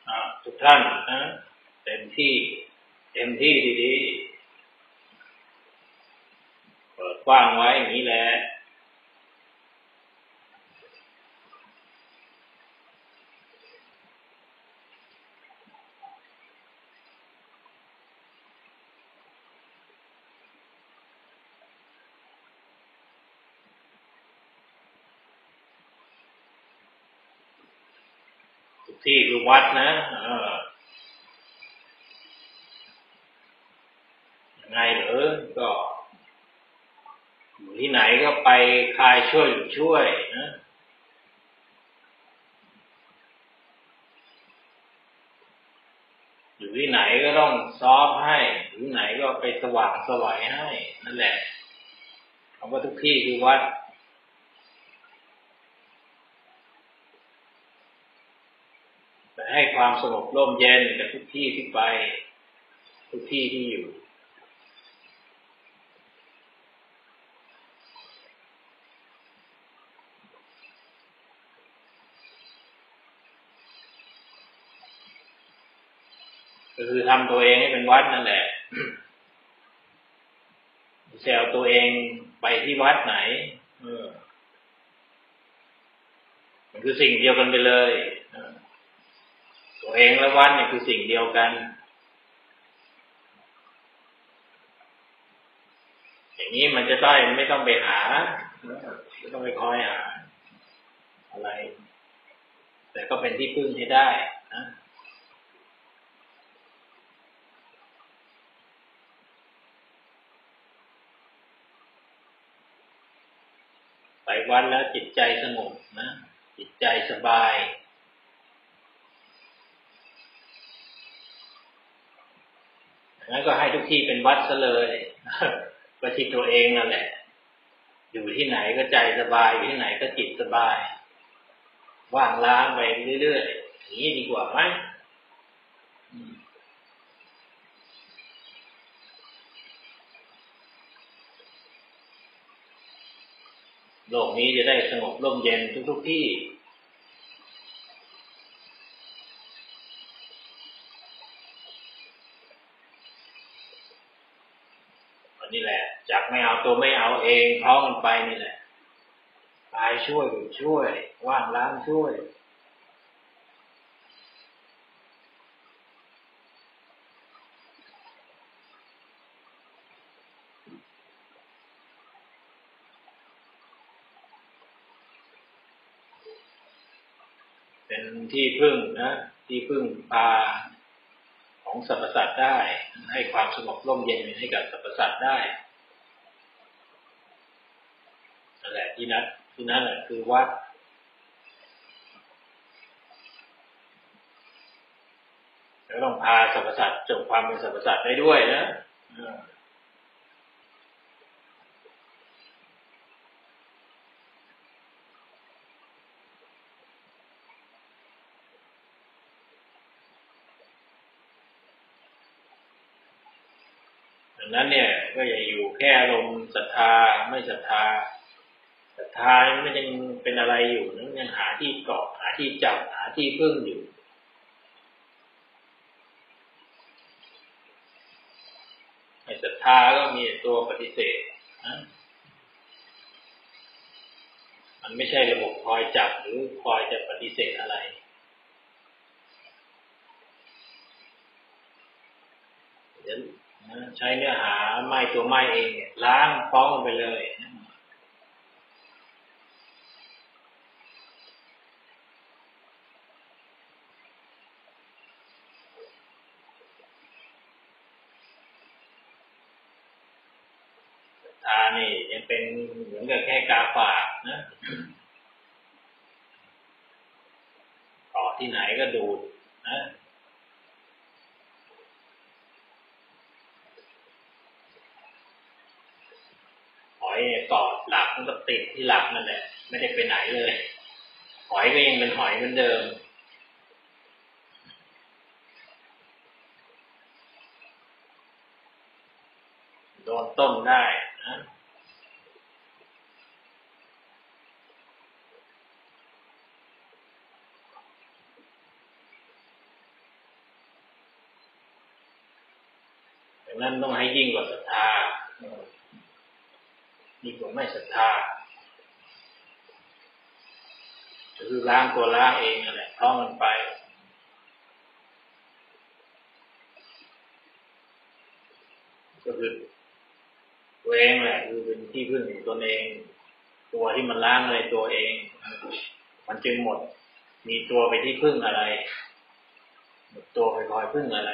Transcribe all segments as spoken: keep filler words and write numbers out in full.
ทุกท่านนะเต็มที่เต็มที่ดีๆเปิดกว้างไว้อย่างนี้แหละทุกที่คือวัดนะเออยังไงเหรอก็อยู่ที่ไหนก็ไปคลายช่วยอยู่ช่วยนะอยู่ที่ไหนก็ต้องซอฟให้อยู่ที่ไหนก็ไปสว่างสวัยให้นั่นแหละคำว่าทุกที่คือวัดแต่ให้ความสงบร่มเย็นกับทุกที่ที่ไปทุกที่ที่อยู่ก็คือทำตัวเองให้เป็นวัดนั่นแหละแซวตัวเองไปที่วัดไหนเออมันคือสิ่งเดียวกันไปเลยตัวเองและวัดเนี่ยคือสิ่งเดียวกันอย่างนี้มันจะได้ไม่ต้องไปหาไม่ต้องไปคอยหาอะไรแต่ก็เป็นที่พึ่งให้ได้นะไปวัดแล้วจิตใจสงบนะจิตใจสบายงั้นก็ให้ทุกที่เป็นวัดซะเลยก็ที่ตัวเองนั่นแหละอยู่ที่ไหนก็ใจสบายอยู่ที่ไหนก็จิตสบายว่างล้างไปเรื่อยๆอย่างนี้ดีกว่าไหมโลกนี้จะได้สงบร่มเย็นทุกๆที่นี่แหละจากไม่เอาตัวไม่เอาเองพร้อมกันไปนี่แหละตายช่วยช่วยว่างล้างช่วยเป็นที่พึ่งนะที่พึ่งพาของสรรพสัตว์ได้ให้ความสงบร่มเย็นให้กับสรรพสัตว์ได้นั่นแหละที่นั้นที่นั้นแหละคือวัดแล้วต้องพาสรรพสัตว์จบความเป็นสรรพสัตว์ได้ด้วยนะดังนั้นเนี่ยก็อย่าอยู่แค่อารมณ์ศรัทธาไม่ศรัทธาศรัทธาไม่ยังเป็นอะไรอยู่นะยังหาที่เกาะหาที่จับหาที่พึ่งอยู่ไอ้ศรัทธาก็มีตัวปฏิเสธนะมันไม่ใช่ระบบคอยจับหรือคอยจะปฏิเสธอะไรเดี๋ยวใช้เนื้อหาไม้ตัวไม้เองล้างฟ้องมันไปเลยศรัทธานี่ยังเป็นเหมือนกับแค่กาฝากนะต่อที่ไหนก็ดูดนะหอยเกาะหลักมันก็ติดที่หลักนั่นแหละไม่ได้ไปไหนเลยหอยก็ยังเป็นหอยเหมือนเดิมโดนต้มได้นะนั้นต้องให้ยิ่งกว่าศรัทธายิ่งกว่าไม่ศรัทธาคือล้างตัวล้างเองนั่นแหละท่องมันไปก็คือตัวเองแหละคือเป็นที่พึ่งของตนเองตัวที่มันล้างอะไรตัวเองมันจึงหมดมีตัวไปที่พึ่งอะไรหมดตัวไปคอยพึ่งอะไร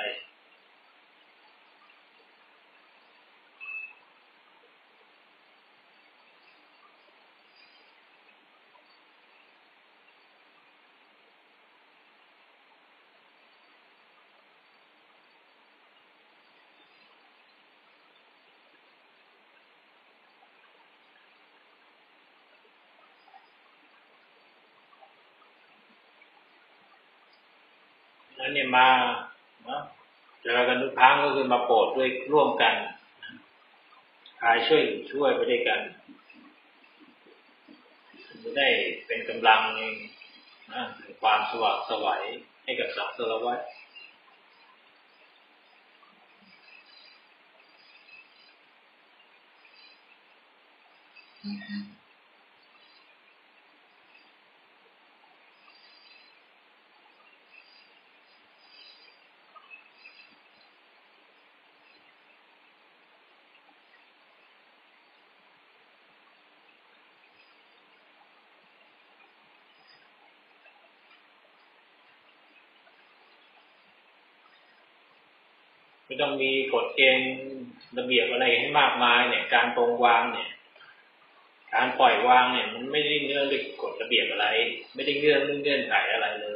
แล้วเนี่ยมาเจอกันทุกครั้งก็คือมาโปรดด้วยร่วมกันกายช่วยช่วยไปด้วยกันจะได้เป็นกำลังเองนะความสว่างไสวให้กับสังสารวัฏไม่ต้องมีกฎเกณฑ์ระเบียบอะไรให้มากมายเนี่ยการตรงวางเนี่ยการปล่อยวางเนี่ยมันไม่ได้เงื่อนด้วยกฎระเบียบอะไรไม่ได้เงื่อนเงื่อนไขอะไรเลย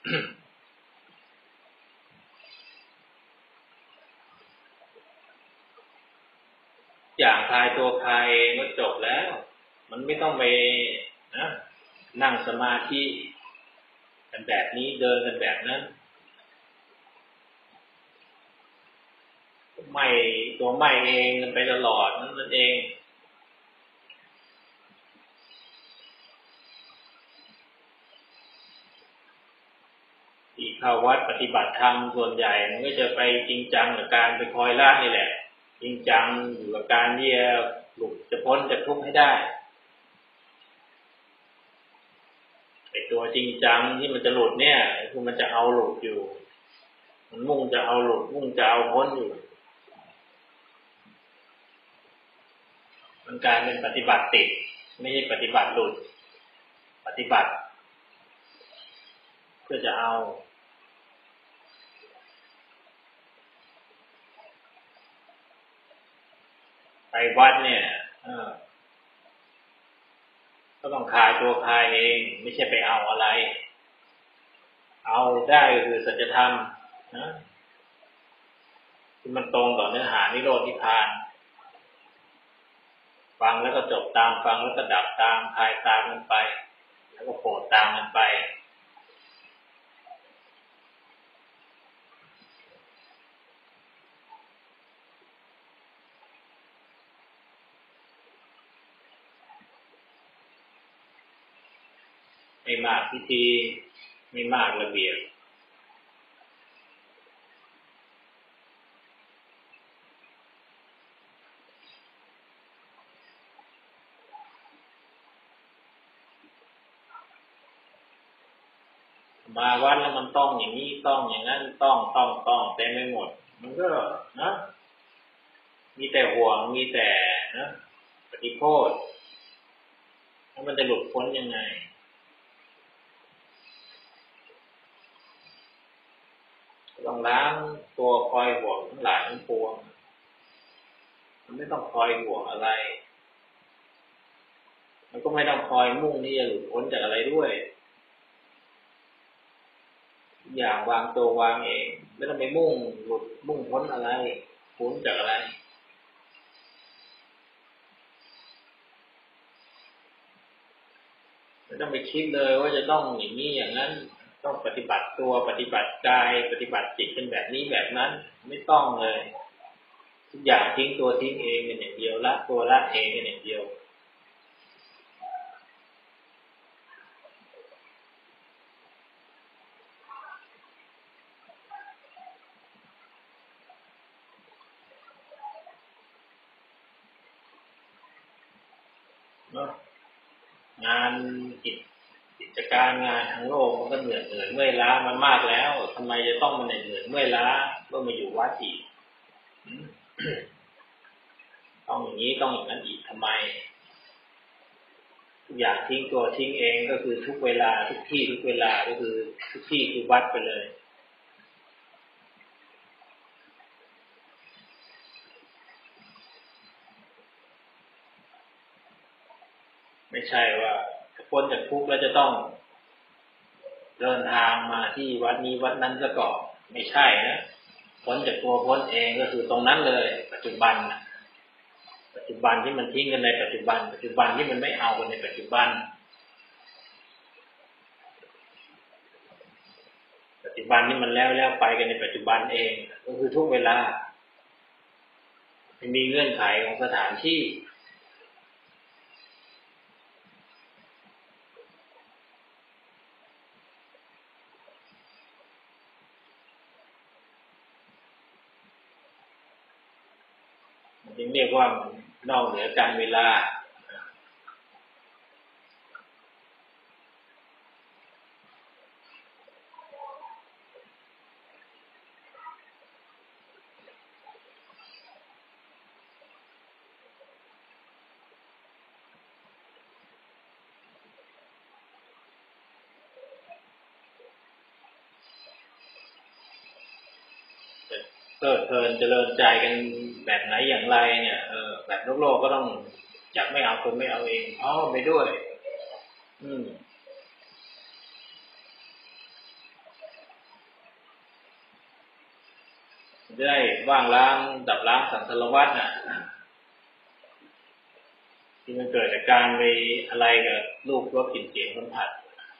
อย่างคลายตัวคลายก็จบแล้วมันไม่ต้องไปนะนั่งสมาธิกันแบบนี้เดินกันแบบนั้นไม่ตัวไม่เองกันไปตลอดนั่นเองที่เข้าวัดปฏิบัติธรรมส่วนใหญ่มันก็จะไปจริงจังกับการไปคอยละนี่แหละจริงจังอยู่กับการที่จะหลุดจะพ้นจะทุกข์ให้ได้ไอ้ตัวจริงจังที่มันจะหลุดเนี่ยคือมันจะเอาหลุดอยู่มันมุ่งจะเอาหลุดมุ่งจะเอาพ้นอยู่มันกลายเป็นปฏิบัติติดไม่ใช่ปฏิบัติหลุดปฏิบัติเพื่อจะเอาไปวัดเนี่ยก็ต้องคลายตัวคลายเองไม่ใช่ไปเอาอะไรเอาได้คือสัจธรรมนะที่มันตรงต่อเนื้อหานิโรธนิพพานฟังแล้วก็จบตามฟังแล้วก็ดับตามคลายตามมันไปแล้วก็โปรดตามมันไปไม่มากพิธีไม่มากระเบียบมาวัดแล้วมันต้องอย่างนี้ต้องอย่างนั้นต้องต้องต้องเต็มไปหมดมันก็นะมีแต่ห่วงมีแต่นะปฏิโทษแล้วมันจะหลุดพ้นยังไงต้องล้างตัวคอยห่วงทั้งหลายทั้งปวงมันไม่ต้องคอยห่วงอะไรมันก็ไม่ต้องคอยมุ่งที่จะหลุดพ้นจากอะไรด้วยอย่างวางตัววางเองไม่ต้องไปมุ่งหลุดมุ่งพ้นอะไรพ้นจากอะไรไม่ต้องไปคิดเลยว่าจะต้องอย่างนี้อย่างนั้นต้องปฏิบัติตัวปฏิบัติกายปฏิบัติจิตเป็นแบบนี้แบบนั้นไม่ต้องเลยทุกอย่างทิ้งตัวทิ้งเองเป็นอย่างเดียวละตัวละเองเป็นอย่างเดียวเนาะงานกิจกิจการงานทั้งโลกมันก็เหนื่อยเหนื่อยเมื่อยล้ามันมากแล้วทำไมจะต้องมาเหนื่อยเหนื่อยเมื่อยล้าเพื่อมาอยู่วัดอีกต้องอย่างนี้ต้องอย่างนั้นอีกทำไมทุกอย่างทิ้งตัวทิ้งเองก็คือทุกเวลาทุกที่ทุกเวลาก็คือทุกที่คือวัดไปเลยไม่ใช่ว่าพ้นจากทุกข์แล้วจะต้องเดินทางมาที่วัดนี้วัดนั้นซะก่อนไม่ใช่นะพ้นจากตัวพ้นเองก็คือตรงนั้นเลยปัจจุบันปัจจุบันที่มันทิ้งกันในปัจจุบันปัจจุบันที่มันไม่เอากันในปัจจุบันปัจจุบันที่มันแล้วแล้วไปกันในปัจจุบันเองก็คือทุกเวลาไม่มีเงื่อนไขของสถานที่จึงเรียกว่านอกเหนือการเวลาเพลิดเพลินเจริญใจกันแบบไหนอย่างไรเนี่ยเออแบบโลกโลกก็ต้องจับไม่เอาคนไม่เอาเองเอาไปด้วยอืมจะได้ว่างล้างดับล้างสังสารวัฏน่ะที่มันเกิดจากการไปอะไรกับรูปรสกลิ่นเสียงสัมผัส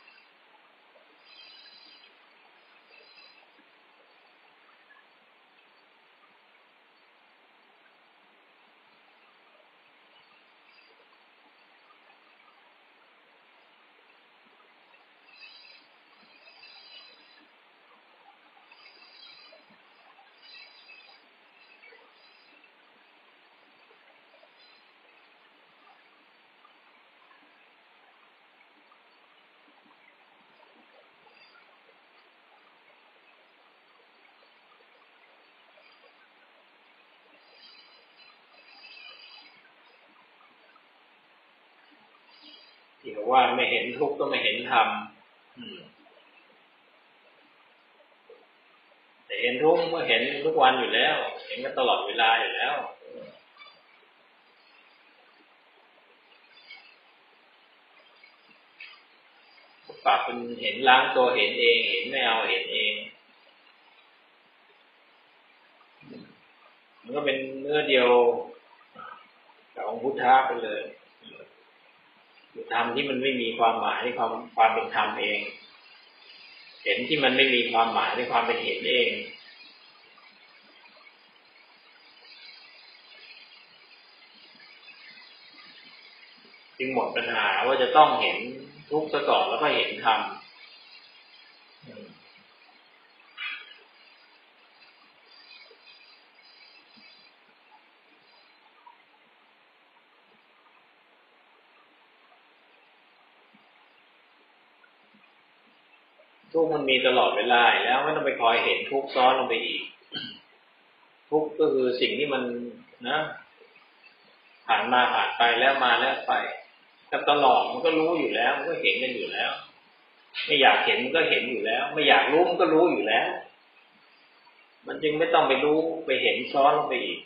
ที่บอกว่าไม่เห็นทุกข์ก็ไม่เห็นธรรมแต่เห็นทุกข์ก็เห็นทุกวันอยู่แล้วเห็นกันตลอดเวลาอยู่แล้วปากเป็นเห็นล้างตัวเห็นเองเห็นไม่เอาเห็นเองมันก็เป็นเนื้อเดียวกับองค์พุทธะไปเลยธรรมที่มันไม่มีความหมายในความความเป็นธรรมเองเห็นที่มันไม่มีความหมายในความเป็นเห็นเองจึงหมดปัญหาว่าจะต้องเห็นทุกข์ซะก่อนแล้วก็เห็นธรรมทุกข์มันมีตลอดเวลาแล้วไม่ต้องไปคอยเห็นทุกข์ซ้อนลงไปอีกทุกข์ก็คือสิ่งที่มันนะผ่านมาผ่านไปแล้วมาแล้วไปกับตลอดมันก็รู้อยู่แล้วมันก็เห็นกันอยู่แล้วไม่อยากเห็นมันก็เห็นอยู่แล้วไม่อยากรู้มันก็รู้อยู่แล้วมันจึงไม่ต้องไปรู้ไปเห็นซ้อนลงไปอีก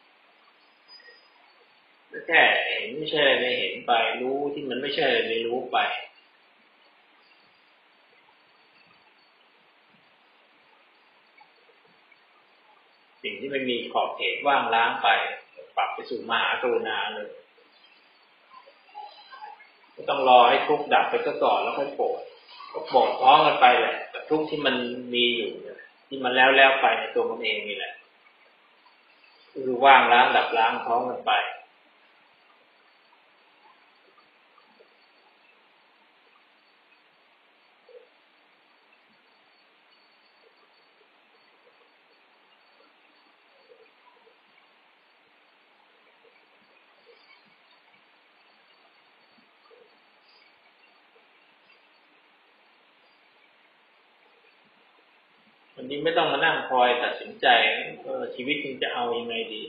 แค่เห็นไม่ใช่ไม่เห็นไปรู้ที่มันไม่ใช่ไม่รู้ไปสิ่งที่ไม่มีขอบเขตว่างล้างไปปรับไปสู่มหากรุณาเลยไม่ต้องรอให้ทุกข์ดับไปก็ก่อนแล้วค่อยโปรดก็โปรดพร้อมกันไปแหละกับทุกข์ที่มันมีอยู่ที่มันแล้วแล้วไปในตัวมันเองนี่แหละคือว่างล้างดับล้างพร้อมกันไปวันนี้ไม่ต้องมานั่งคอยตัดสินใจเออชีวิตจริงจะเอายังไงดี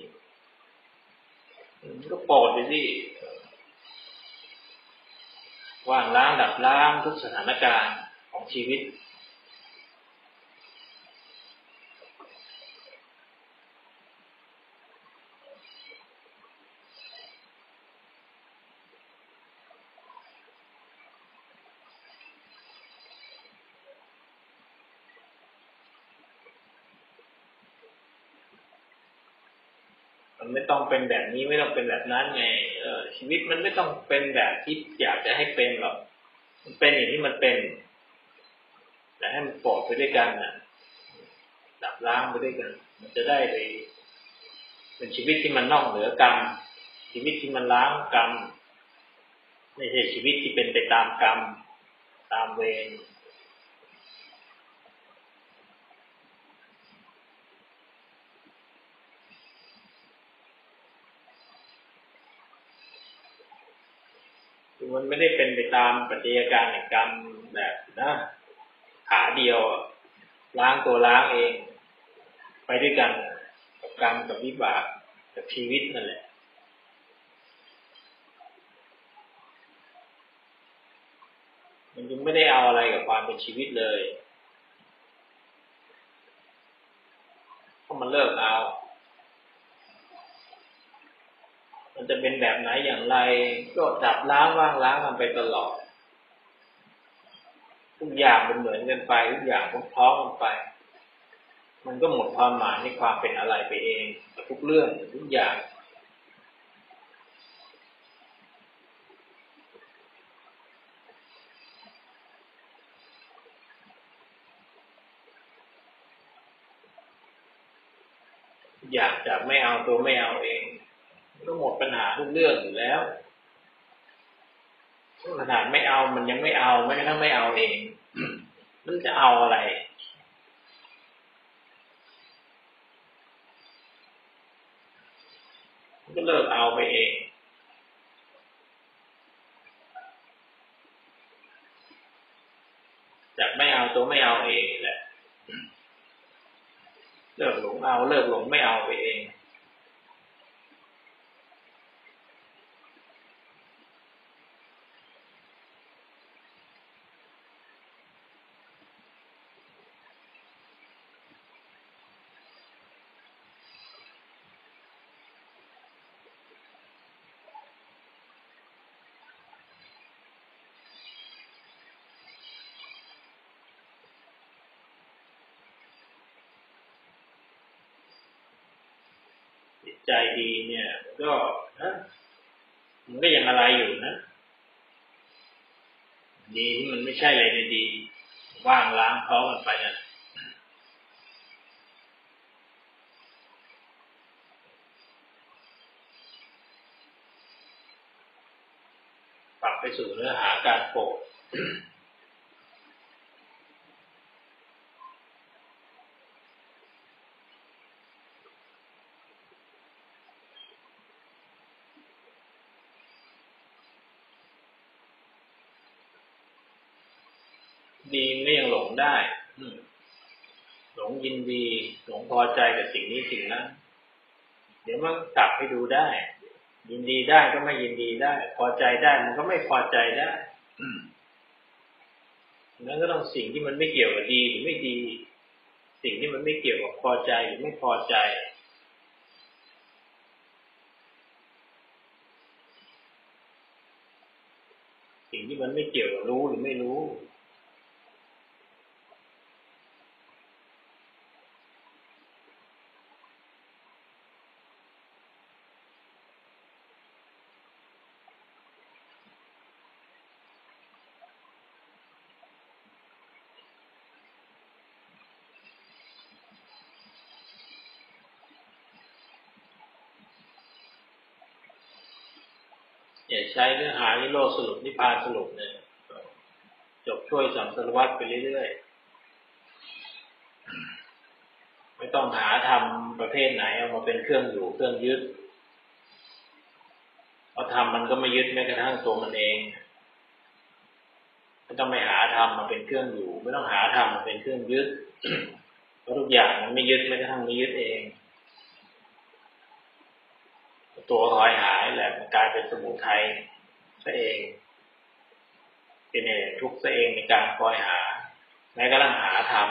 ก็โปรดไปสิว่างล้างดับล้างทุกสถานการณ์ของชีวิตมันไม่ต้องเป็นแบบนี้ไม่ต้องเป็นแบบนั้นไงเออชีวิตมันไม่ต้องเป็นแบบที่อยากจะให้เป็นหรอกมันเป็นอย่างที่มันเป็นแต่ให้มันปลอดไปด้วยกันนะดับล้างไปด้วยกันมันจะได้เลยเป็นชีวิตที่มันนอกเหนือกรรมชีวิตที่มันล้างกรรมไม่ใช่ชีวิตที่เป็นไปตามกรรมตามเวรคือมันไม่ได้เป็นไปตามปัจจัยการแห่งกรรมแบบนะขาเดียวล้างตัวล้างเองไปด้วยกันกับกรรมกับวิบากกับชีวิตนั่นแหละมันยังไม่ได้เอาอะไรกับความเป็นชีวิตเลยเพราะมันเลิกเอามันจะเป็นแบบไหนอย่างไรก็ดับล้างว่างล้างกันไปตลอดทุกอย่างมันเหมือนกันไปทุกอย่างพร้อมๆกันไปมันก็หมดความหมายในความเป็นอะไรไปเองทุกเรื่องทุกอย่างอยากจะไม่เอาตัวไม่เอาเองก็หมดปัญหาทุกเรื่องอยู่แล้วขนาดไม่เอามันยังไม่เอาไม่กระทั่งไม่เอาเองมันจะเอาอะไรมันก็เลิกเอาไปเองจากไม่เอาตัวไม่เอาเองแหละเลิกหลงเอาเลิกหลงไม่เอาไปเองจิตใจดีเนี่ยก็นะมันก็ยังอะไรอยู่นะดีที่มันไม่ใช่อะไรดีว่างล้างพร้อมกันไปนะปรับไปสู่เนื้อหาการโปรดดีมันก็ยังหลงได้หลงยินดีหลงพอใจกับสิ่งนี้สิ่งนั้นเดี๋ยวมันกลับให้ดูได้ยินดีได้ก็ไม่ยินดีได้พอใจได้มันก็ไม่พอใจได้นั้นก็ต้องสิ่งที่มันไม่เกี่ยวกับดีหรือไม่ดีสิ่งที่มันไม่เกี่ยวกับพอใจหรือไม่พอใจสิ่งที่มันไม่เกี่ยวกับรู้หรือไม่รู้อย่าใช้เนื้อหานิโรธสรุปนิพพานสรุปเนี่ยจบช่วยสังสารวัฏไปเรื่อยๆไม่ต้องหาทำประเภทไหนเอามาเป็นเครื่องอยู่เครื่องยึดเพราะทำมันก็ไม่ยึดแม้กระทั่งตัวมันเองไม่ต้องไปหาทำมาเป็นเครื่องอยู่ไม่ต้องหาทำมาเป็นเครื่องยึดราะทุกอย่างมันไม่ยึดไม่กระทั่งไม่ยึดเองตัวคอยหายแหละมันกลายเป็นสมุทัยซะเองเป็นเองทุกข์ซะเองในการคอยหาแม้กระทั่งหาธรรม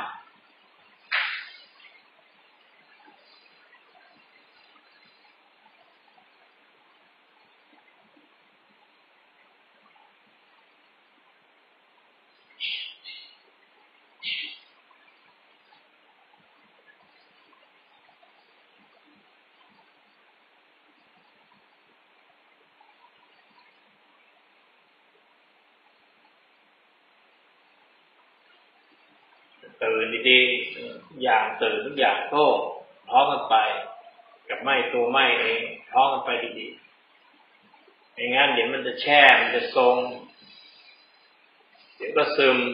ตื่นดีๆอย่างตื่นทุกอย่างโต้ท้องกันไปกับไม่ตัวไม่เองท้องกันไปดีๆไม่งั้นเดี๋ยวมันจะแช่มันจะทรงเดี๋ยวก็ซึม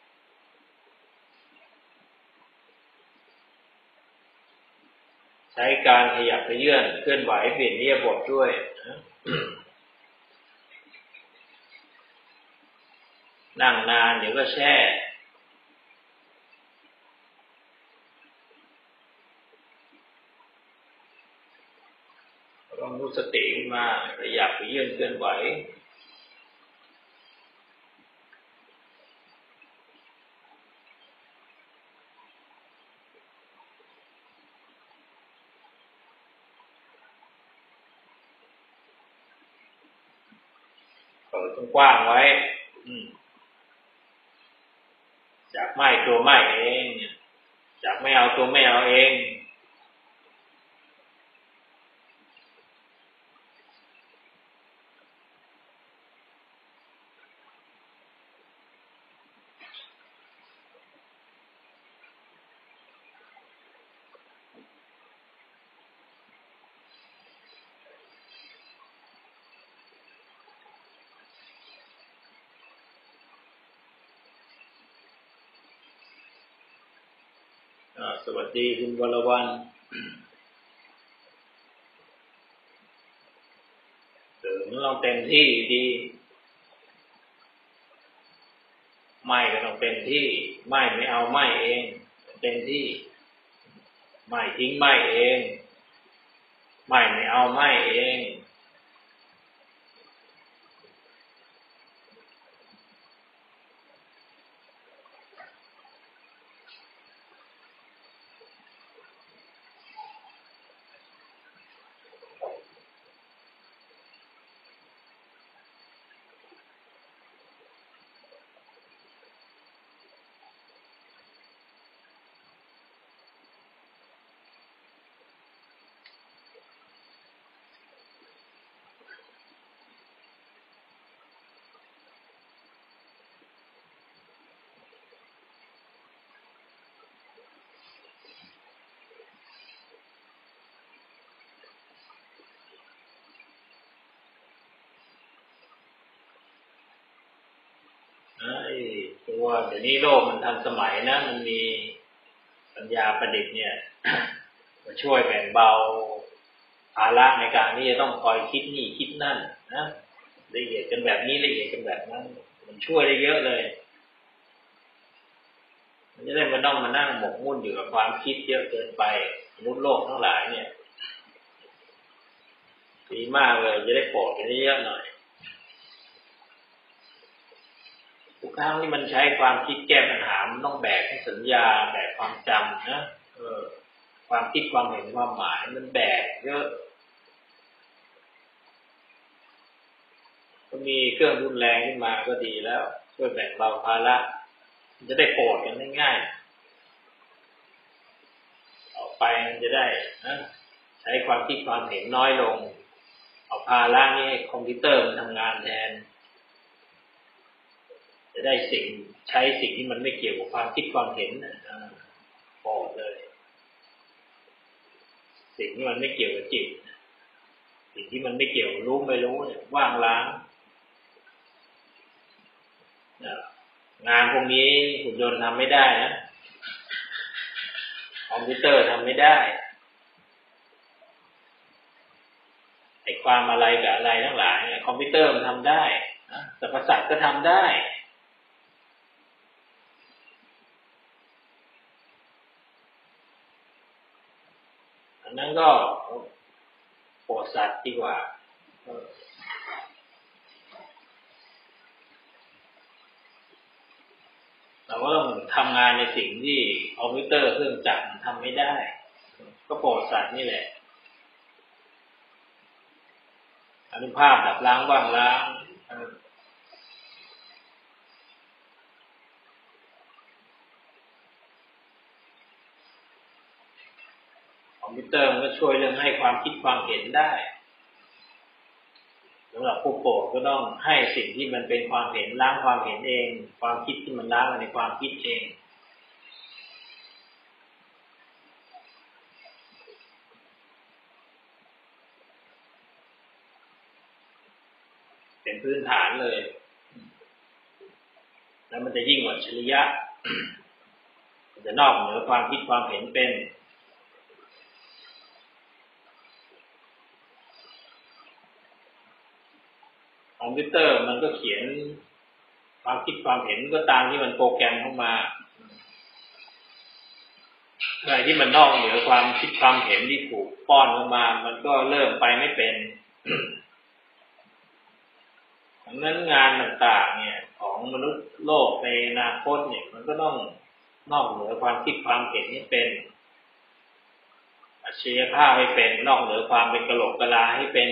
ใช้การขยับขยื่นเคลื่อนไหวเปลี่ยนอิริยาบถด้วยนั่งนานเดี๋ยวก็แช่ต้องรู้สติขึ้นมาขยับขยื่นเคลื่อนไหวเปิดกว้างไว้จากไม่ตัวไม่เองจากไม่เอาตัวไม่เอาเองสวัสดีคุณวรวรรณตื่นต้องเต็มที่ดีไม่ก็ต้องเต็มที่ไม่ไม่เอาไม่เองเต็มที่ไม่ทิ้งไม่เองไม่ไม่เอาไม่เองตัวเดี๋ยวนี้โลกมันทันสมัยนะมันมีปัญญาประดิษฐ์เนี่ยมาช่วยแบ่งเบาภาระในการที่จะต้องคอยคิดนี่คิดนั่นนะละเอียดกันแบบนี้ละเอียดกันแบบนั้นมันช่วยได้เยอะเลยมันจะได้ไม่ต้องมานั่งหมกมุ่นอยู่กับความคิดเยอะเกินไปมนุษย์โลกทั้งหลายเนี่ยดีมากเลยจะได้โปรดกันเยอะหน่อยทุกครั้งที่มันใช้ความคิดแก้ปัญหามันต้องแบกให้สัญญาแบกความจำนะเออความคิดความเห็นความหมายมันแบกเยอะก็มีเครื่องรุนแรงขึ้นมาก็ดีแล้วช่วยแบ่งเบาภาระจะได้โปรดกันง่ายๆต่อไปมันจะได้นะใช้ความคิดความเห็นน้อยลงเอาภาระนี้ให้คอมพิวเตอร์มันทำงานแทนจะได้สิ่งใช้สิ่งที่มันไม่เกี่ยวกับความคิดความเห็นพอเลยสิ่งที่มันไม่เกี่ยวกับจิตสิ่งที่มันไม่เกี่ยวรู้ไม่รู้เนี่ยว่างล้างงานพวกนี้หุ่นยนต์ทำไม่ได้นะคอมพิวเตอร์ทำไม่ได้ไอ้ความอะไรกับอะไรทั้งหลายเนี่ยคอมพิวเตอร์มันทำได้นะแต่ประสาทก็ทำได้อันนั้นก็โปรดสัตว์ดีกว่าเราก็ต้องทำงานในสิ่งที่คอมพิวเตอร์เครื่องจักรทำไม่ได้ก็โปรดสัตว์นี่แหละอนุภาพดับล้างว่างล้างคอมพิวเตอร์มันก็ช่วยเรื่องให้ความคิดความเห็นได้สำหรับผู้โปรดก็ต้องให้สิ่งที่มันเป็นความเห็นล้างความเห็นเองความคิดที่มันล้างในความคิดเองเป็นพื้นฐานเลยแล้วมันจะยิ่งกว่าอัจฉริยะมันจะนอกเหนือความคิดความเห็นเป็นคอมพิวเตอร์มันก็เขียนความคิดความเห็นก็ตามที่มันโปรแกรมเข้ามาอะไรที่มันนอกเหนือความคิดความเห็นที่ถูกป้อนเข้ามามันก็เริ่มไปไม่เป็นดังนั้นงานต่างๆเนี่ยของมนุษย์โลกในอนาคตเนี่ยมันก็ต้องนอกเหนือความคิดความเห็นให้เป็นอัจฉริยภาพให้เป็นนอกเหนือความเป็นกะโหลกกะลาให้เป็น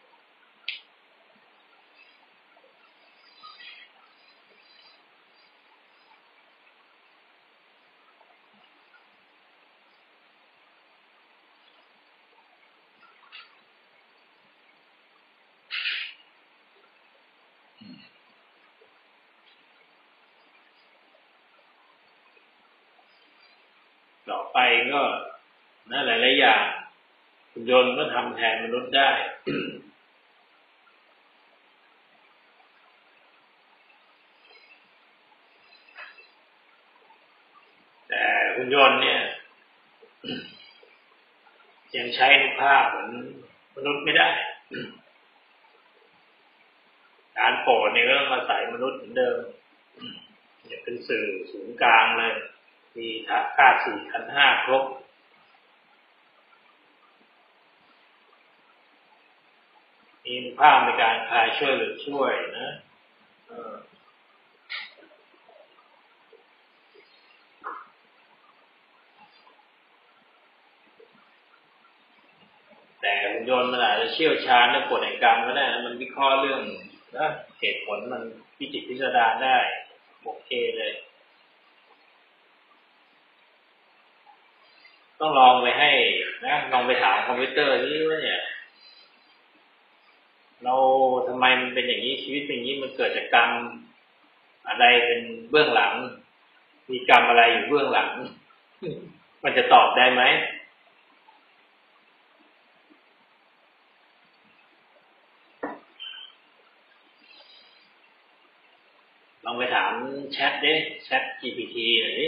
ต่อไปก็นะหลายๆอย่างหุ่นยนต์ก็ทำแทนมนุษย์ได้ แต่หุ่นยนต์เนี่ยยังใช้อนุภาพเหมือนมนุษย์ไม่ได้ การโปรดเนี่ยก็ต้องมาใส่มนุษย์เหมือนเดิมอย่าเป็นสื่อศูนย์กลางเลยมีธาตุสี่ขันธ์ห้าครบมีภาพในการคลายช่วยหรือช่วยนะแต่หุ่นยนต์มันอาจจะเชี่ยวชาญในกฎแห่งกรรมก็ได้นะมันวิเคราะห์เรื่องนะเหตุผลมันพิจิตรพิสดารได้โอเคเลยต้องลองไปให้นะลองไปถามคอมพิวเตอร์นี่ว่าเนี่ยเราทำไมมันเป็นอย่างนี้ชีวิตเป็นอย่างนี้มันเกิดจากกรรมอะไรเป็นเบื้องหลังมีกรรมอะไรอยู่เบื้องหลังมันจะตอบได้ไหมลองไปถามแชทดิแชท จี พี ที หน่อยดิ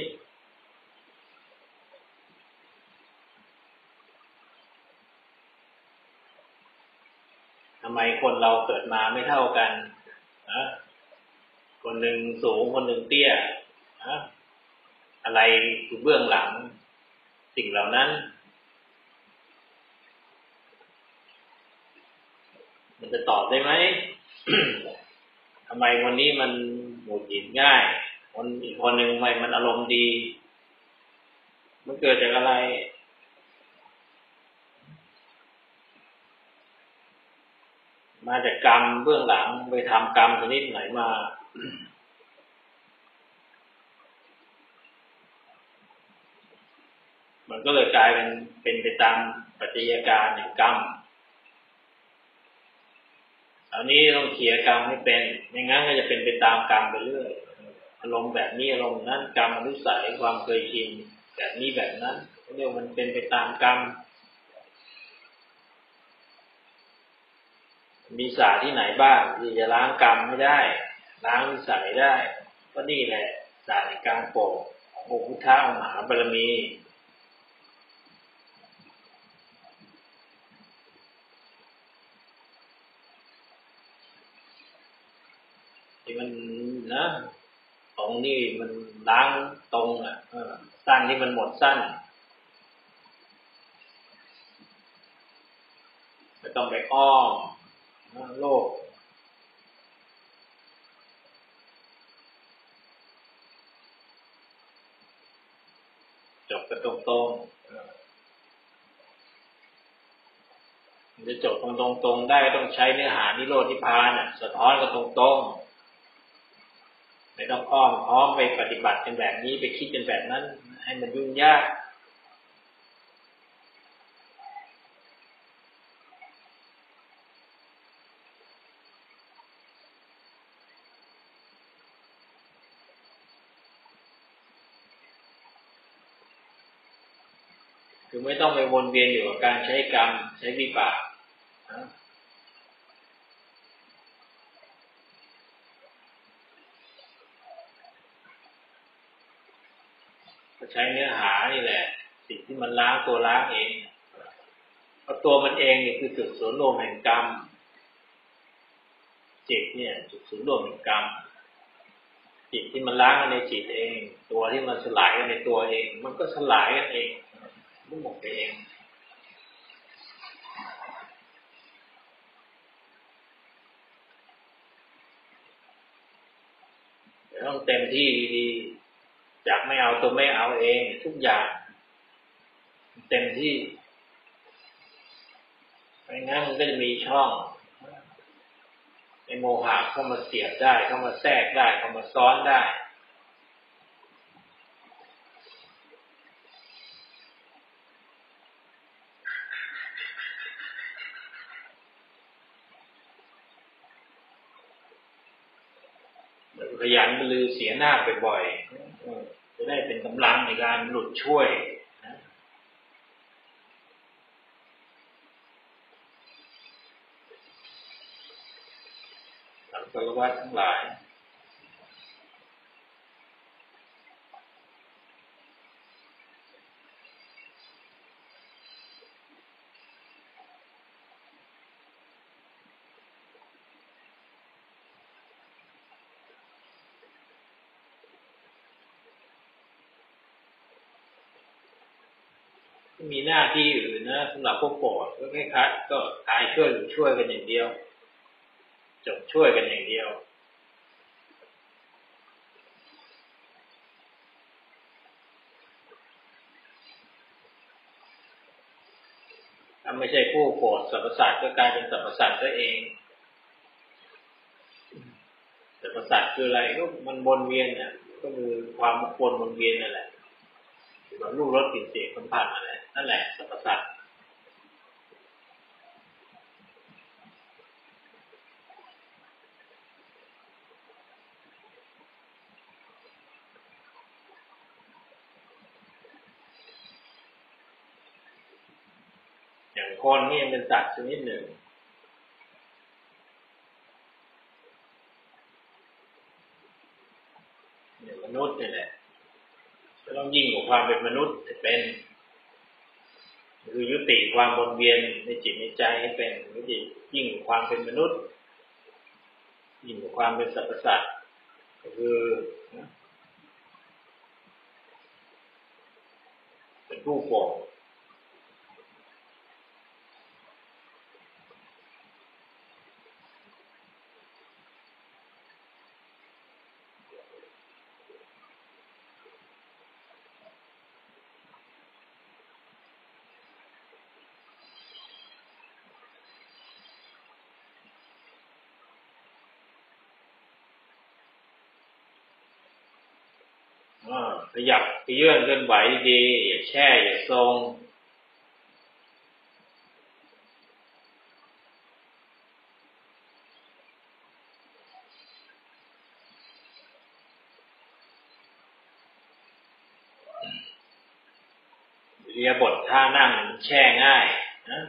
ทำไมคนเราเกิดมาไม่เท่ากันนะคนหนึ่งสูงคนหนึ่งเตี้ยนะอะไรอยู่เบื้องหลังสิ่งเหล่านั้นมันจะตอบได้ไหม ทำไมคนนี้มันหงุดหงิดง่ายคนอีกคนหนึ่งทำไมมันอารมณ์ดีมันเกิดจากอะไรมาจากกรรมเบื้องหลังไปทำกรรมชนิดไหนมา มันก็เลยกลายเป็นเป็นไปตามปัจจัยการแห่งกรรมอันนี้ต้องเคลียร์กรรมให้เป็นไม่งั้นก็จะเป็นไปตามกรรมไปเรื่อยอารมณ์แบบนี้อารมณ์นั้นกรรมอนุสัยความเคยชินแบบนี้แบบนั้นเรียกมันเป็นไปตามกรรมมีศาสตร์ที่ไหนบ้างที่จะล้างกรรมไม่ได้ล้างนิสัยได้ก็นี่แหละศาสตร์ในการโปรดขององค์พุทธะมหาบารมีที่มันนะตรงนี้มันล้างตรงอ่ะสั้นที่มันหมดสั้นต้องไปอ้อมโลกจบกันตรงๆมันจะจบตรงๆได้ต้องใช้เนื้อหานิโรธนิพพานน่ะสะท้อนกันตรงๆไม่ต้องอ้อมอ้อมไปปฏิบัติเป็นแบบนี้ไปคิดเป็นแบบนั้นให้มันยุ่งยากคือไม่ต้องไปวนเวียนอยู่กับการใช้กรรมใช้วิบากก็ใช้เนื้อหานี่แหละสิ่งที่มันล้างตัวล้างเองเพราะตัวมันเองเนี่ยคือจุดศูนย์รวมแห่งกรรมจิตเนี่ยจุดศูนย์รวมแห่งกรรมจิตที่มันล้างในจิตเองตัวที่มันสลายกันในตัวเองมันก็สลายกันเองมันหมดไปเองต้องเต็มที่ดีๆจากไม่เอาตัวไม่เอาเองทุกอย่างเต็มที่ไม่งั้นมันก็จะมีช่องไอ้โมหะเข้ามาเสียบได้เข้ามาแทรกได้เข้ามาซ้อนได้ขยันบรรลือเสียหน้าบ่อยๆจะได้เป็นกำลังในการหลุดช่วยสังสารวัฏทั้งหลายมีหน้าที่อื่นนะสำหรับพวกโปรดก็แค่คัดก็กายช่วยหรือช่วยกันอย่างเดียวจบช่วยกันอย่างเดียวถ้าไม่ใช่ผู้โปรดสรรพสัตว์ก็กลายเป็นสรรพสัตว์ตัวเองสรรพสัตว์คืออะไรก็มันวนเวียนน่ะก็คือความวนวนเวียนนั่นแหละแบบรูปรสกลิ่นเสียงสัมผัสนั่นแหละนั่นแหละสรรพสัตว์อย่างคนนี่ยังเป็นสัตว์ชนิดหนึ่งอย่างมนุษย์นี่แหละจะต้องยิ่งกว่าความเป็นมนุษย์จะเป็นคือยุติความวนเวียนในจิตในใจให้เป็นยุติยิ่งกว่าความเป็นมนุษย์ยิ่งกว่าความเป็นสรรพสัตว์ก็คือเป็นผู้โปรดขยับขยื่นเคลื่อนไหวดีอย่าแช่อย่าทรงอิริยาบถท่านั่งแช่ง่ายนะ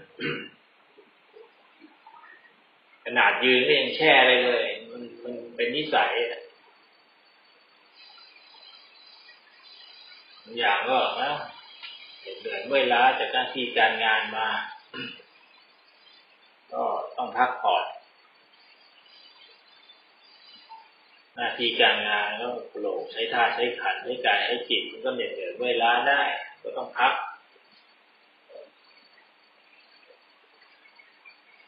ขนาดยืนก็ยังแช่เลยเลยมันมันเป็นนิสัยอย่างก็นะเหนื่อยเมื่อยล้าจากหน้าที่การงานมาก็ต้องพักผ่อนหน้าที่การงานก็โปร่งใช้ท่าใช้ขันใช้กายใช้จิตมันก็เหนื่อยเมื่อยล้าได้ก็ต้องพัก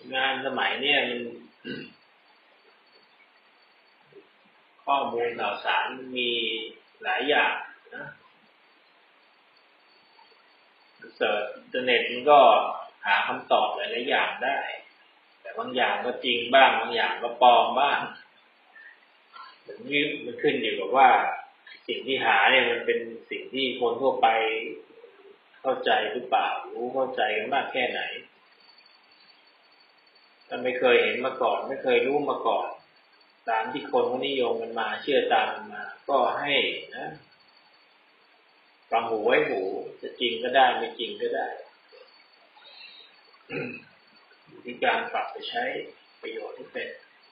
งานสมัยเนี่ยมันข้อมูลข่าวสารมีหลายอย่างนะเสิร์ชอินเทอร์เน็ตมันก็หาคำตอบหลายๆอย่างได้แต่บางอย่างก็จริงบ้างบางอย่างก็ปลอมบ้างมันยึดมันขึ้นอยู่กับว่าสิ่งที่หาเนี่ยมันเป็นสิ่งที่คนทั่วไปเข้าใจหรือเปล่ารู้เข้าใจกันมากแค่ไหนถ้าไม่เคยเห็นมาก่อนไม่เคยรู้มาก่อนตามที่คนเขานิยมกันมาเชื่อตามกันมาก็ให้นะฟังหูไว้หูจะจริงก็ได้ไม่จริงก็ได้วิธีการปรับไปใช้ประโยชน์ที่เป็น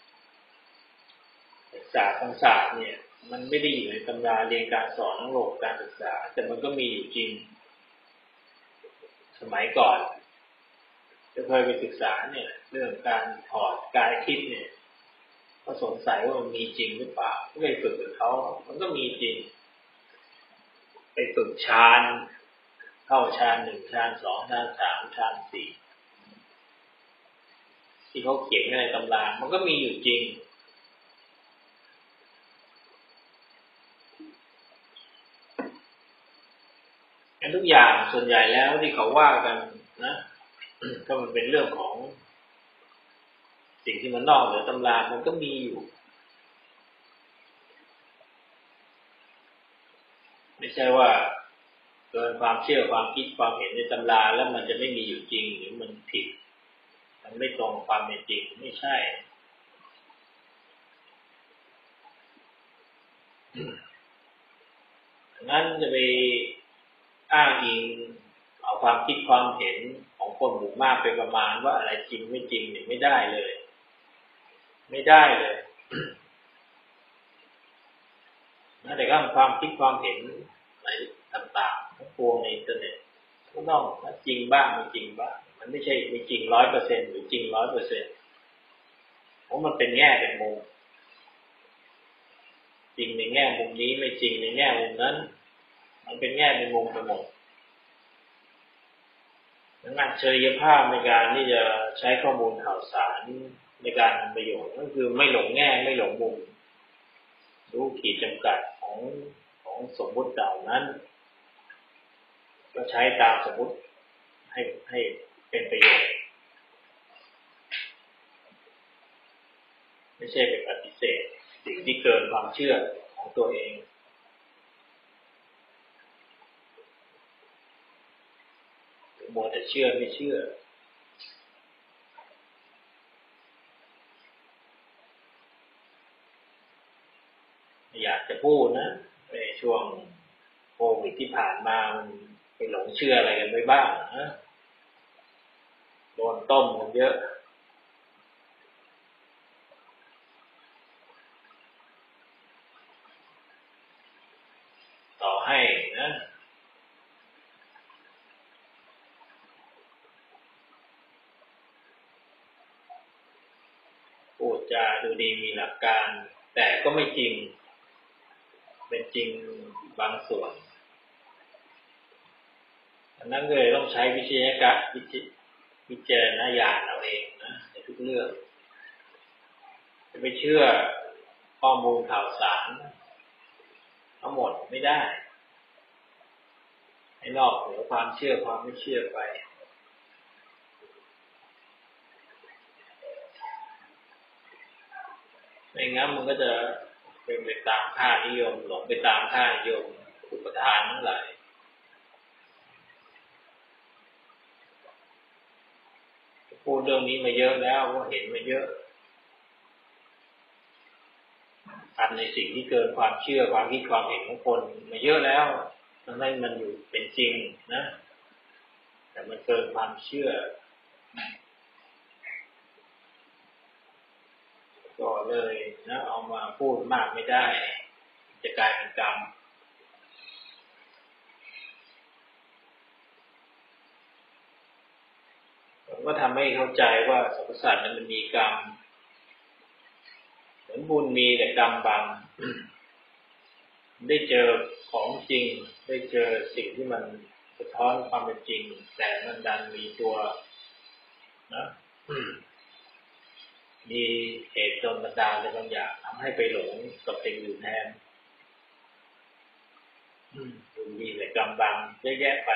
ศาสตร์ทางศาสตร์เนี่ยมันไม่ได้อยู่ในตำราเรียนการสอนทั้งโลกการศึกษาแต่มันก็มีอยู่จริงสมัยก่อนจะเคยไปศึกษาเนี่ยเรื่องการถอดกายทิพย์เนี่ยก็สงสัยว่ามันมีจริงหรือเปล่าก็ไปฝึกกับเขามันก็มีจริงไปฝึกฌานเข้าฌานหนึ่งฌานสองฌานสามฌานสี่ที่เขาเขียนในตำรามันก็มีอยู่จริงทุกอย่างส่วนใหญ่แล้วที่เขาว่ากันนะก็มันเป็นเรื่องของสิ่งที่มันนอกเหนือตำรามันก็มีอยู่ไม่ใช่ว่าเกินความเชื่อความคิดความเห็นในตำราแล้วมันจะไม่มีอยู่จริงหรือมันผิดมันไม่ตรงความเป็นจริงไม่ใช่งั้นจะไปอ้างอิงเอาความคิดความเห็นของคนหมู่มากเป็นประมาณว่าอะไรจริงไม่จริงเนี่ยไม่ได้เลยไม่ได้เลยนะแต่ก็ความคิดความเห็นอะไรต่างๆทั้งปวงในอินเทอร์เน็ตก็ต้องจริงบ้างไม่จริงบ้างมันไม่ใช่ไม่จริงร้อยเปอร์เซ็นต์หรือจริงร้อยเปอร์เซ็นต์เพราะมันเป็นแง่เป็นมุมจริงในแง่มุมนี้ไม่จริงในแง่มุมนั้นมันเป็นแง่เป็นมุมไปหมดดังนั้นเฉลียวภาพในการที่จะใช้ข้อมูลข่าวสารในการทำประโยชน์ก็คือไม่หลงแง่ไม่หลงมุมรู้ขีดจำกัดของของสมมุติเหล่านั้นก็ใช้ตามสมมุติให้ให้เป็นประโยชน์ไม่ใช่เป็นปฏิเสธสิ่งที่เกินความเชื่อของตัวเองมัวแต่เชื่อไม่เชื่ออยากจะพูดนะในช่วงโควิดที่ผ่านมามันไปหลงเชื่ออะไรกันไปบ้างนะโดนต้มกันเยอะต่อให้นะพูดจาดูดีมีหลักการแต่ก็ไม่จริงเป็นจริงบางส่วนอันนั้นเลยต้องใช้วิจัยกะวิจารณญาณเอาเองนะในทุกเรื่องจะไปเชื่อข้อมูลข่าวสารทั้งหมดไม่ได้ให้นอกเหนือความเชื่อความไม่เชื่อไปไม่งั้นมันก็จะเป็นไปตามค่านิยมหลงไปตามค่านิยมอุปทานทั้งหลายพูดเรื่องนี้มาเยอะแล้วก็เห็นมาเยอะอันในสิ่งที่เกินความเชื่อความคิดความเห็นของคนมาเยอะแล้วทั้งนั้นมันอยู่เป็นจริงนะแต่มันเกินความเชื่อก็เลยนะเอามาพูดมากไม่ได้จะกลายเป็นกรรมผมก็ทำให้เข้าใจว่าสรรพสัตว์นั้นมันมีกรรมเหมือนบุญมีแต่กรรมบังได้เจอของจริงได้เจอสิ่งที่มันสะท้อนความเป็นจริงแต่มันดันมีตัวนะมีเหตุโดนบันดาลอะไรบางอย่างทำให้ไปหลงกับสิ่งอื่นแทนมีแต่กำบังเยอะแยะไป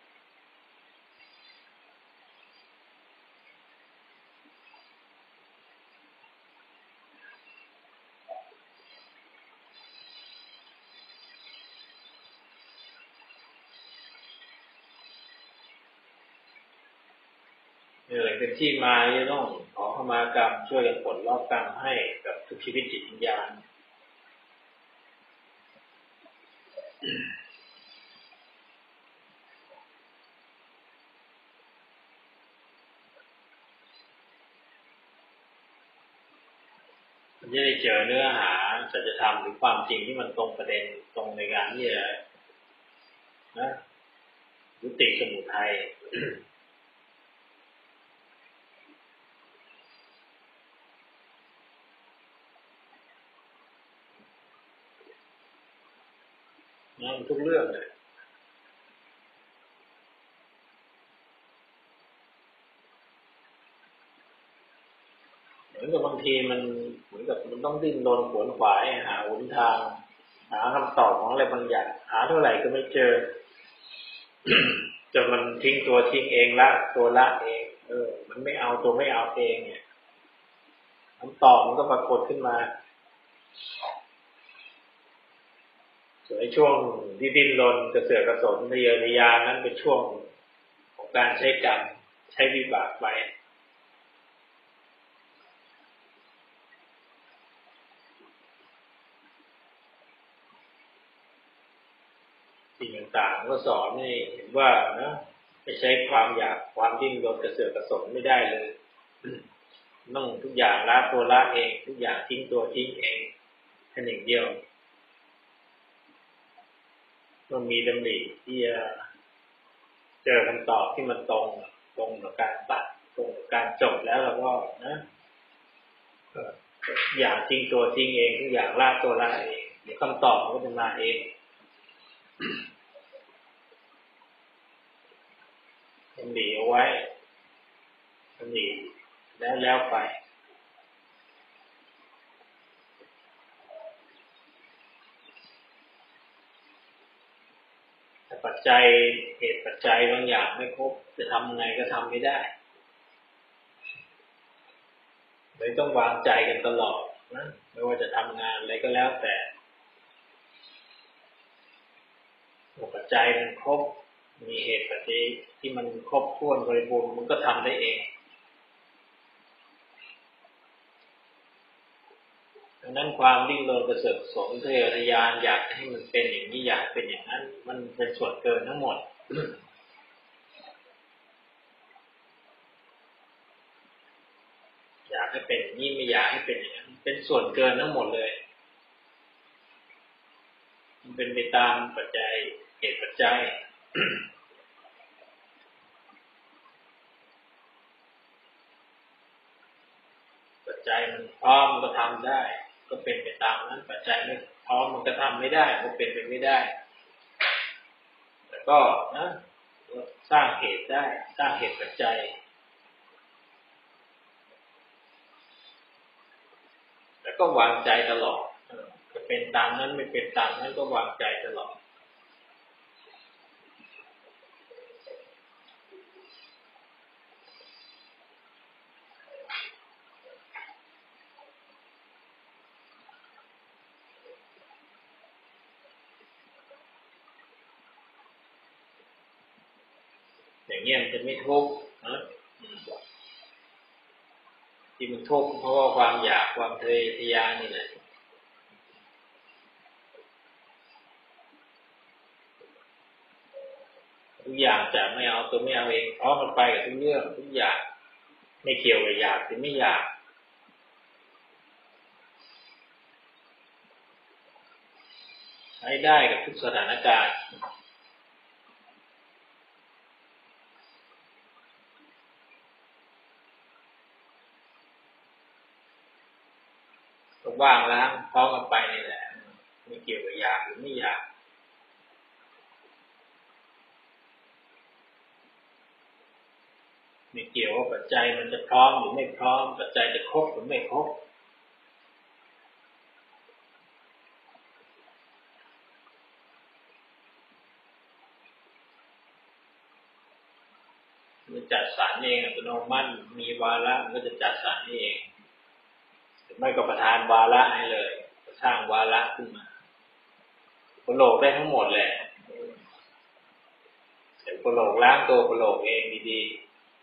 นี่เลยเป็นที่มาที่ต้องขอเข้ามากรรมช่วยกันปลดล็อกกรรมให้กับทุกชีวิตจิตวิญญาณมันจะได้เจอเนื้อหาสัจธรรมหรือความจริงที่มันตรงประเด็นตรงในการที่จะนะยุติสมุทัยนะทุกเรื่องเลยเหมือนกับบางทีมันเหมือนกับมันต้องดิ้นรนขวนขวายหาหนทางหาคำตอบของอะไรบางอย่างหาเท่าไหร่ก็ไม่เจอจนมันทิ้งตัวทิ้งเองละตัวละเองเออมันไม่เอาตัวไม่เอาเองเนี่ยคำตอบมันก็ปรากฏขึ้นมาส่วนในช่วงที่ดิ้นรนกระเสือกกระสนทะเยอทะยานนั้นเป็นช่วงของการใช้กรรมใช้วิบากไปสิ่งต่างๆก็สอนให้เห็นว่านะไม่ใช้ความอยากความดิ้นรนกระเสือกกระสนไม่ได้เลยต้องทุกอย่างละตัวละเองทุกอย่างทิ้งตัวทิ้งเองแค่หนึ่งเดียวต้องมีดำริที่จะเจอคำตอบที่มันตรงตรงกับการตัดตรงกับการจบแล้วเราก็นะอย่างทิ้งตัวทิ้งเองทุกอย่างละตัวละเองเดี๋ยวคำตอบมันก็จะมาเองดำริเอาไว้ดำริแล้วแล้วไปแต่ปัจจัยเหตุปัจจัยบางอย่างไม่ครบจะทำไงก็ทำไม่ได้เลยต้องวางใจกันตลอดนะไม่ว่าจะทำงานอะไรก็แล้วแต่ปัจจัยมันครบมีเหตุปัจจัยที่มันครบถ้วนบริบูรณ์มันก็ทำได้เองดังนั้นความดิ้นรนกระเสือกสนทะเยอทะยานอยากให้มันเป็นอย่างนี้อยากเป็นอย่างนั้นมันเป็นส่วนเกินทั้งหมดอยากให้เป็นอย่างนี้ไม่อยากให้เป็นอย่างนั้นเป็นส่วนเกินทั้งหมดเลยมันเป็นไปตามปัจจัยเหตุปัจจัยปัจจัยมันพร้อมมันก็ทำได้ก็เป็นไปตามนั้นปัจจัยไม่พร้อมมันก็ทำไม่ได้ก็เป็นไปไม่ได้แต่ก็นะสร้างเหตุได้สร้างเหตุปัจจัยแล้วก็วางใจตลอดจะเป็นตามนั้นไม่เป็นตามนั้นก็วางใจตลอดอย่างเงี้ยมันจะไม่ทุกข์นะที่มันทุกข์เพราะว่าความอยากความทะเยอทะยานนี่แหละทุกอย่างจะไม่เอาตัวไม่เอาเองเพราะมันไปกับทุกเรื่องทุกอย่างไม่เกี่ยวกับอยากหรือไม่อยากใช้ได้กับทุกสถานการณ์ก็ว่างล้างพร้อมกันไปนี่แหละไม่เกี่ยวกับอยากหรือไม่อยากไม่เกี่ยวว่าปัจจัยมันจะพร้อมหรือไม่พร้อมปัจจัยจะครบหรือไม่ครบมันจัดสรรเองอัตโนมัติมีวาระมันก็จะจัดสรรเองไม่ก็ประทานวาระให้เลยสร้างวาระขึ้นมาโปโลกได้ทั้งหมดแหละแต่โปโลกล้างตัวโปโลกเองดีๆ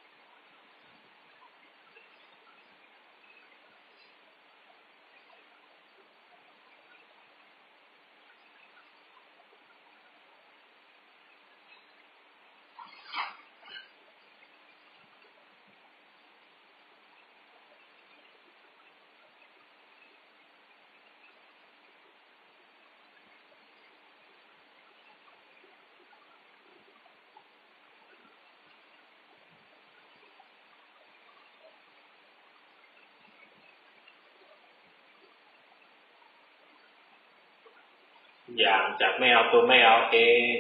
อย่างจากไม่เอาตัวไม่เอาเอง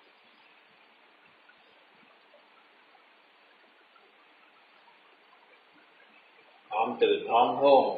พร้อมตื่นพร้อมโท่ง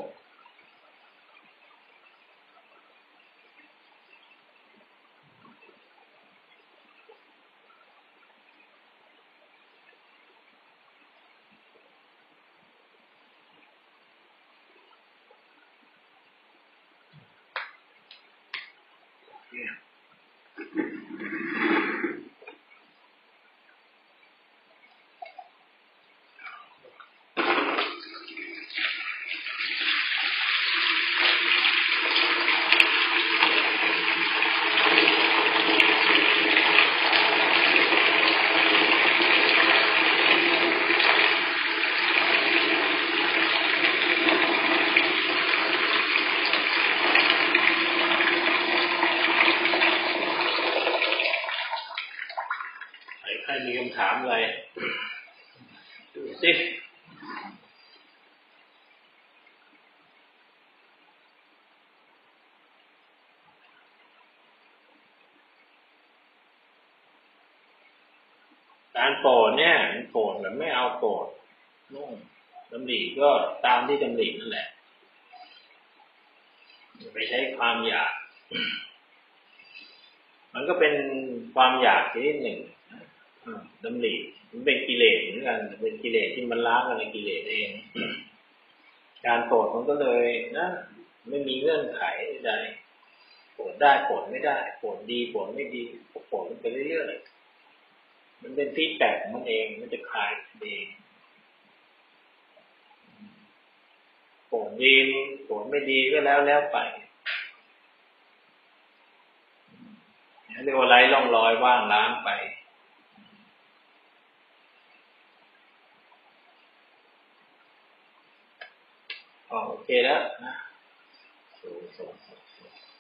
ใครมีคำถามอะไรดูสิการโปรดเนี่ยมันโปรดแบบไม่เอาโปรดนู่นดำริก็ตามที่ดำรินั่นแหละไปใช้ความอยากมันก็เป็นความอยากชนิดหนึ่งดำริมันเป็นกิเลสเหมือนกันเป็นกิเลสที่มันล้างกันในกิเลสเองการโปรดมันก็เลยนะไม่มีเงื่อนไขใดโปรดได้โปรดไม่ได้โปรดดีโปรดไม่ดีโปรดมันไปเรื่อยๆมันเป็นฟีดแบ็กของมันเองมันจะคลายเองโปรดดีโปรดไม่ดีก็แล้วแล้วไปเรียกว่าไร้ร่องรอยว่างล้างไปโอเคแล้วนะ